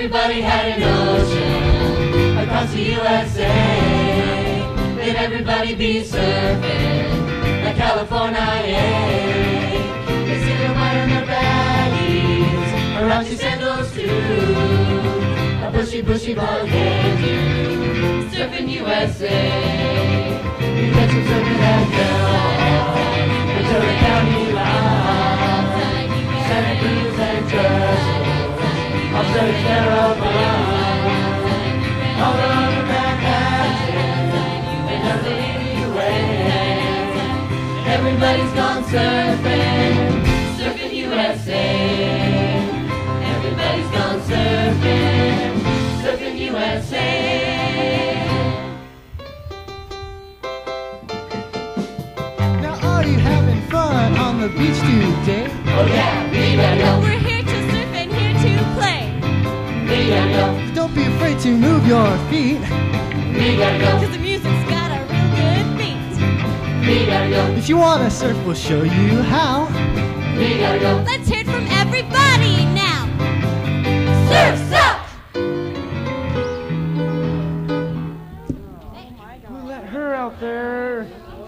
everybody had an ocean across the USA. Let everybody be surfing like California. They see their white and their baggies, Arachi sandals too, a bushy, bushy bald hairdo, surfing USA. You get some surfing at Hegdahl, Ventura County line, Santa Cruz and Jersey, Australia, Carolina, all over Manhattan, and nothing anywhere. Everybody's gone surfing, surfing USA. Everybody's gone surfing, surfing USA. Now are you having fun on the beach today? Oh yeah, we gotta go. We're here to surf and here to play. We gotta go. Don't be afraid to move your feet. We gotta go. Cause the music's got a real good beat. We gotta go. If you wanna surf, we'll show you how. We gotta go. Let's hear it from everybody now. Surf's up! Who let her out there?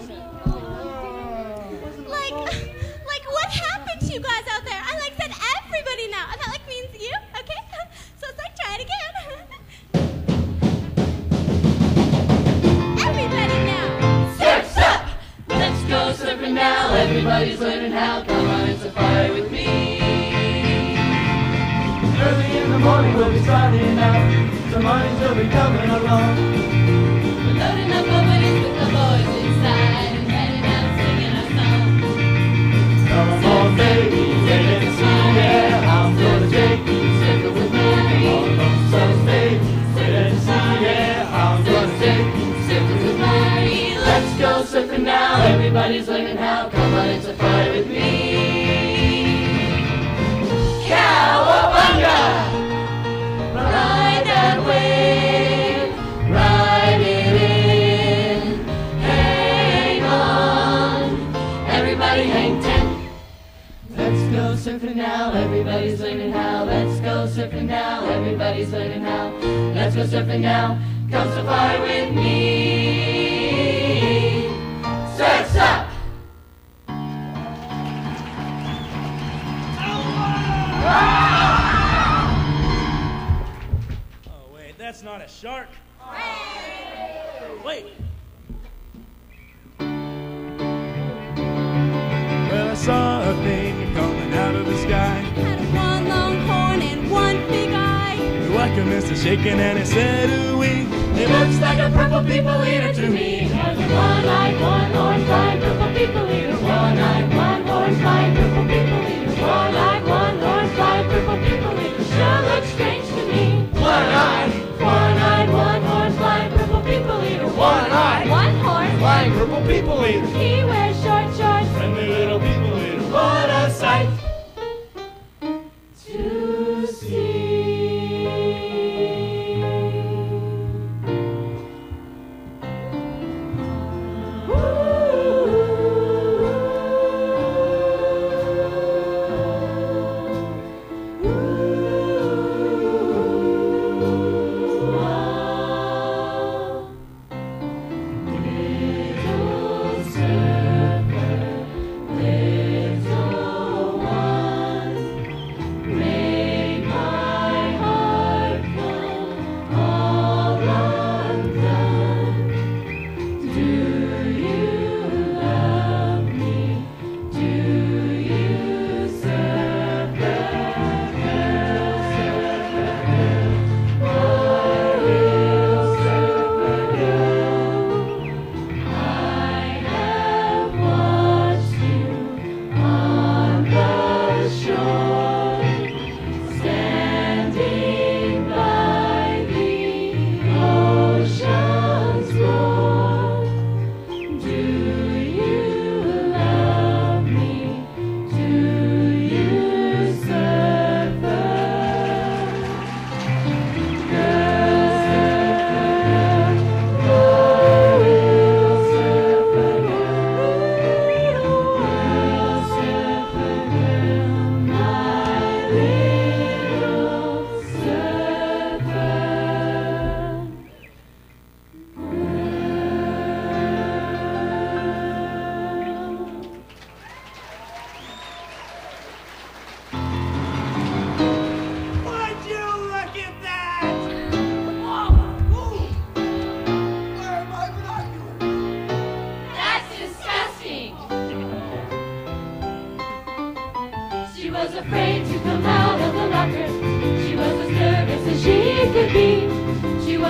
Like what happened to you guys out there? I said everybody now. And that means you, okay? So let's try it again. Everybody now. Surf's up! Let's go surfing now. Everybody's learning how. Come on and safari with me. Early in the morning we'll be starting out. Some mornings will be coming along. We're loading up our buddies with the boys inside and heading out singing our song. Come on, baby, take it to see, yeah. I'm gonna take you surfing with me. So, baby, take it to see, yeah. I'm gonna take you surfing with me. Let's go surfing now. Everybody's learning how. Come on and safari with me. Cowabunga! Ride that wave, ride it in, hang on, everybody hang ten. Let's go surfing now, everybody's learning how. Let's go surfing now, everybody's learning how. Let's go surfing now, come safari with me. Surf's up! Oh, wait, that's not a shark. Wait. Well, I saw a thing coming out of the sky. Had one long horn and one big eye. Like a mist is shaking and it said, ooh-wee. It looks like a purple people eater to me. One-eyed, one-horn, flying purple people eater. One-eyed, one-horn, flying purple people eater. One-eyed, one-horn, flying purple people eater. Sure looks strange to me. One-eyed, one-horn, flying purple people eater. One-eyed, One horn. Flying purple people eater. He wears short shorts. Friendly little people eater. what a sight to see.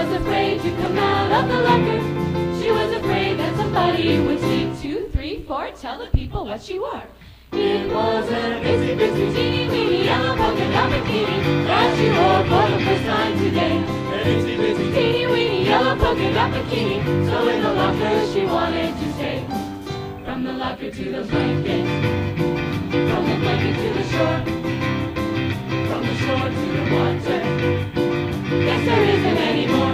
was afraid to come out of the locker. She was afraid that somebody would see 2, 3, 4, tell the people what she wore. It was a itsy bitsy teeny weeny yellow polka dot bikini that she wore for the first time today. An itsy bitsy teeny weeny yellow polka dot bikini, so in the locker she wanted to stay. From the locker to the blanket, from the blanket to the shore, from the shore to the water. Yes, there isn't any more.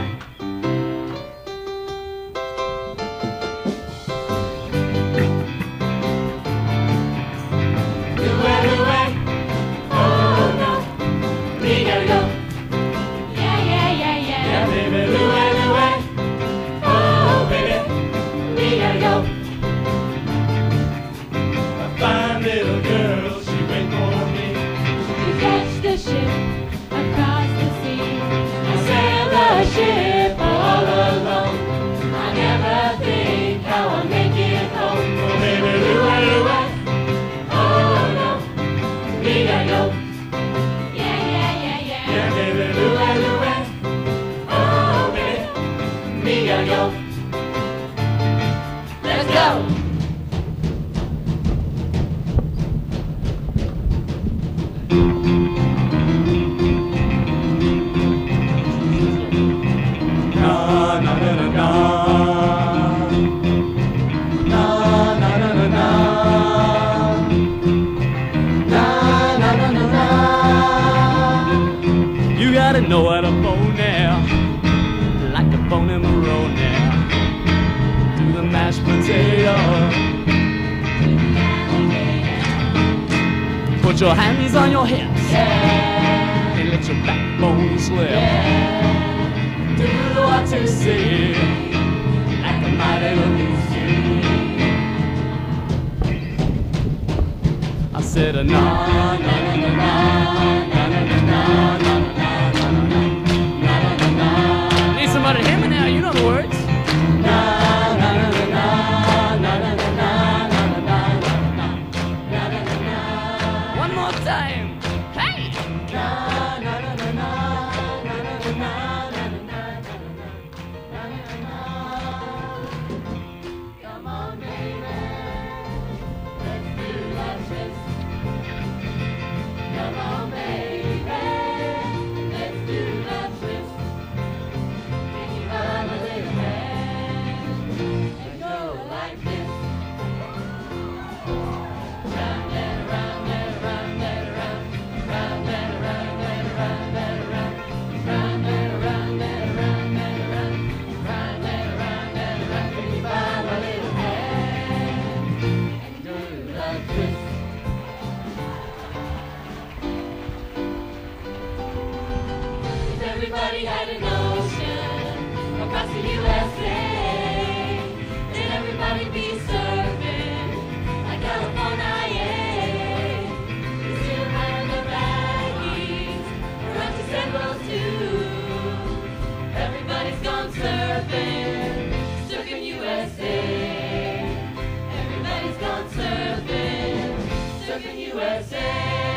Ship all alone. I never think how I'll make it home. Oh baby, loo-ay, oh no, me-I-yo. Yeah, yeah, yeah, yeah. Yeah, baby, loo-ay, oh baby, me-I-yo. Let's go. Know how to bone now, like a bone in the road now. Do the mashed potato. Put your hands on your hips, yeah, and let your backbone slip. Yeah. Do what you see, like a mighty little sea. I said a na na na na na na na na na. Somebody hear me now, you know the words. Na na na na na na na na na na na na. One more time. Hey. Na na na na na na na na na. Come on, baby, let's do that twist. Come on, baby, let's do that twist. Everybody had an ocean across the USA. Then everybody be surfing like California. We still had the baggies, Rusty sandals too. Everybody's gone surfing, surfing USA. Everybody's gone surfing, surfing USA.